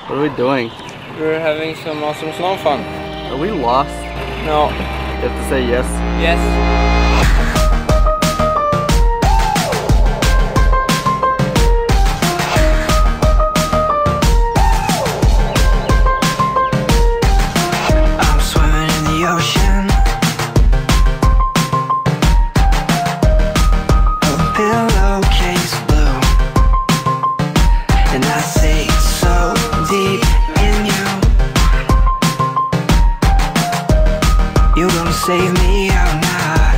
What are we doing? We're having some awesome snow fun. Are we lost? No. You have to say yes. Yes. You gonna save me or not?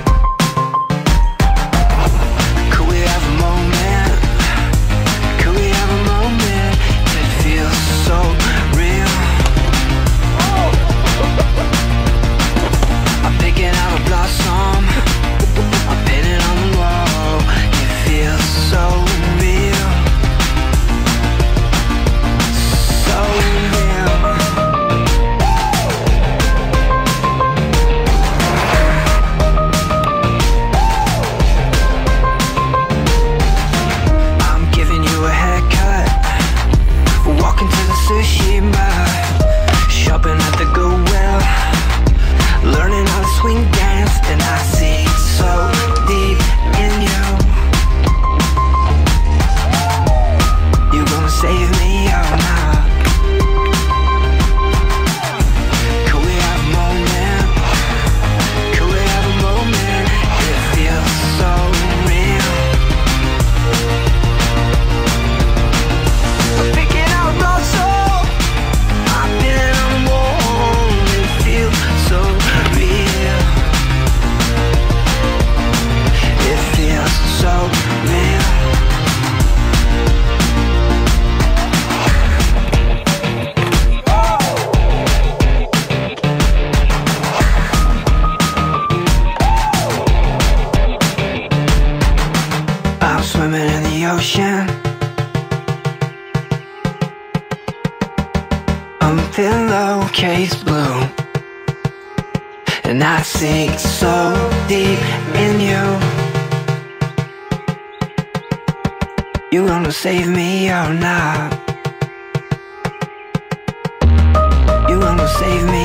Could we have a moment? Could we have a moment that feels so real? I'm picking out a blossom, I'm pinning on the wall. It feels so real, so real. Sushi bar, shopping at the Goodwill, learning how to swing dance, and I see so deep in you. You gonna save me or not? Could we have a moment? Could we have a moment? It feels so real. I'm picking out blossoms. I'm swimming in the ocean. I'm a pillowcase blue, and I sink so deep in you. You gonna save me or not? You gonna save me